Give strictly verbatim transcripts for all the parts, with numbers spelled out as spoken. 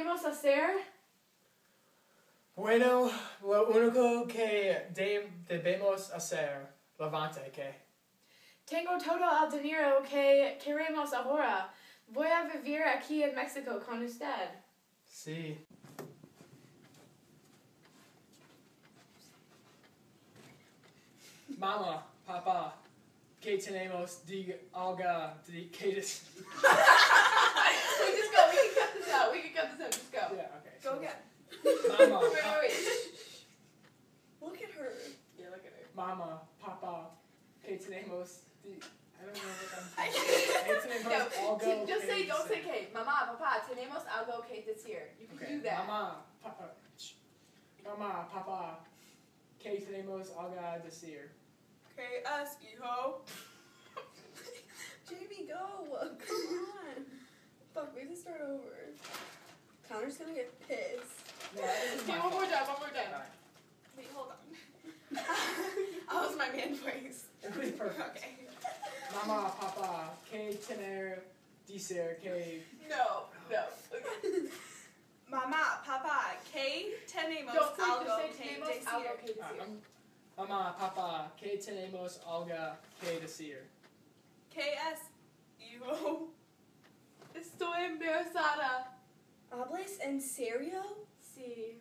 podemos hacer? Bueno, lo único que de- debemos hacer, levante que. Tengo todo el dinero que queremos ahora. Voy a vivir aquí en México con usted. Sí. Mama, papá, ¿qué tenemos de algo de que des- We just go. We can cut this out. We can cut this out. Just go. Yeah, okay. Go again. Mama, Wait, pa- wait, wait. Look at her. Yeah, look at her. Mama, papá, ¿qué tenemos de... I don't know what I'm I ¿Qué tenemos No, algo t- just que say, don't say decir? K. Mamá, papá, tenemos algo que decir. You can Okay. do that. Mama, papá, Mama, papá, ¿qué tenemos algo a decir? Okay, us, hijo. Jamie, go. Come on. Fuck, we have to start over. Connor's gonna get pissed. Yeah, this is Okay, my one more fault. time, one more time. Alright. Wait, hold on. That was my man voice. It was perfect. Okay. Mama, papá, ¿qué tener decir que... No, no. Okay. Mamá, papá, ¿qué tenemos Don't say, algo just say que tenemos algo decir? que decir. Ah, Mamá, papá, ¿qué tenemos algo que decir? ¿Qué es, hijo? Estoy embarazada. ¿Hablas en serio? Sí.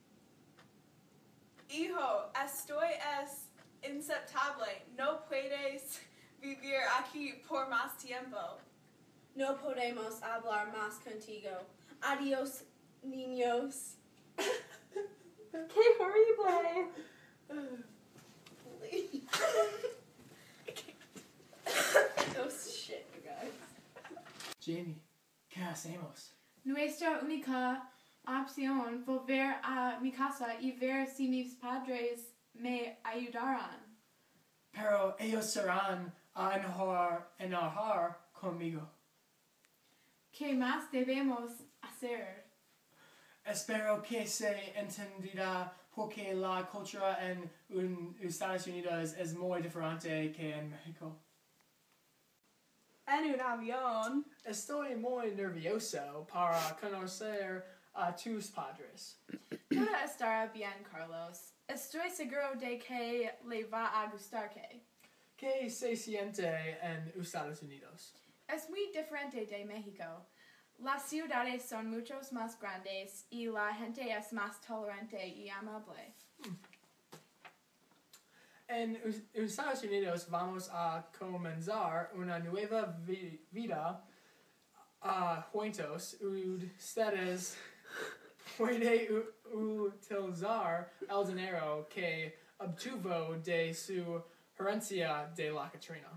Hijo, estoy es inaceptable. No puedes vivir aquí por más tiempo. No podemos hablar más contigo. Adiós, niños. Qué horrible. Oh shit, you guys. Jamie, ¿qué hacemos? Nuestra única opción volver a mi casa y ver si mis padres me ayudarán. Pero ellos serán a enojar, enojar conmigo. ¿Qué más debemos hacer? Espero que se entenderá porque la cultura en un- Estados Unidos es muy diferente que en México. En un avión. Estoy muy nervioso para conocer a tus padres. Todo estará bien, Carlos. Estoy seguro de que le va a gustar que. ¿Qué se siente en Estados Unidos? Es muy diferente de México. Las ciudades son mucho más grandes y la gente es más tolerante y amable. En U- Estados Unidos vamos a comenzar una nueva vi- vida a juntos. Ustedes pueden u- utilizar el dinero que obtuvo de su herencia de la Katrina.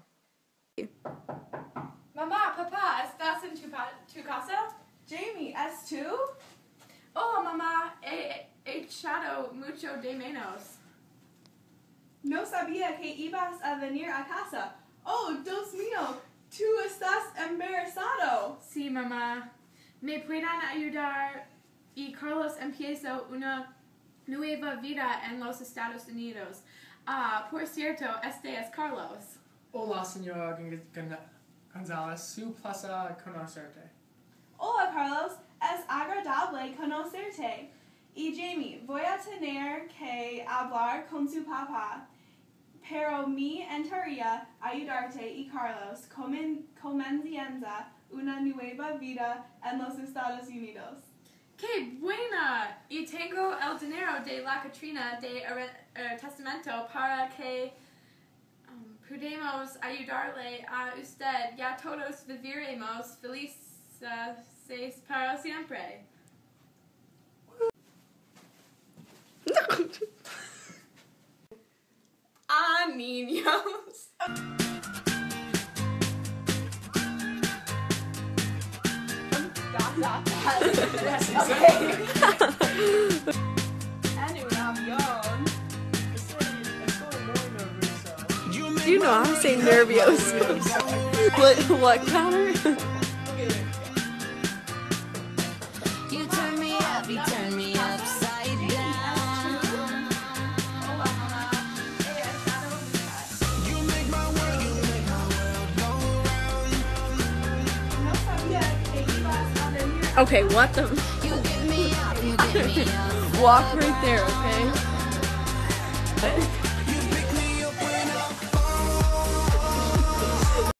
Mamá, papá, ¿estás en tu, pa- tu casa? Jamie, ¿es tú? Hola, mamá. He he echado mucho de menos. No sabía que ibas a venir a casa. Oh, Dios mío, tú estás embarazado. Sí, mamá. ¿Me pueden ayudar? Y Carlos empieza una nueva vida en los Estados Unidos. Ah, por cierto, este es Carlos. Hola, señora Gon- Gon- González. Su placer conocerte. Hola, Carlos. Es agradable conocerte. Y Jamie, voy a tener que hablar con su papá. Pero me encantaría ayudarte y Carlos comen, comienza una nueva vida en los Estados Unidos. ¡Qué buena! Y tengo el dinero de la Katrina de er- er, testamento para que um, podamos ayudarle a usted. Ya todos viviremos felices para siempre. Ah, niños. Dot, dot, dot. Okay. En un avión. Estoy, estoy muy nervioso. You know I'm saying nervioso. what, what, Connor? You turn me up, you turn me upside down. You make my world, you make my world go round. No sabía que ibas a venir. Okay, what the? You give turn me up. Walk right there, okay?